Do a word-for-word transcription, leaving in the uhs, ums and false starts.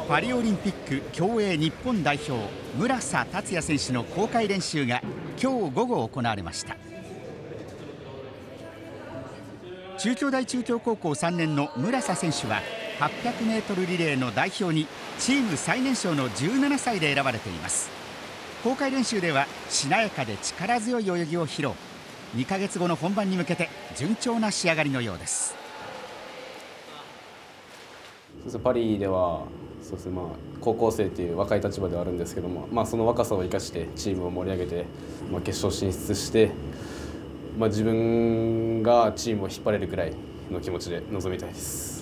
パリオリンピック競泳日本代表村瀬達也選手の公開練習が今日午後行われました。中京大中京高校さんねんの村瀬選手ははっぴゃくメートルリレーの代表にチーム最年少のじゅうななさいで選ばれています。公開練習ではしなやかで力強い泳ぎを披露。にかげつごの本番に向けて順調な仕上がりのようです。 パリではそうですね、まあ、高校生という若い立場ではあるんですけども、まあ、その若さを生かしてチームを盛り上げて、まあ、決勝進出して、まあ、自分がチームを引っ張れるくらいの気持ちで臨みたいです。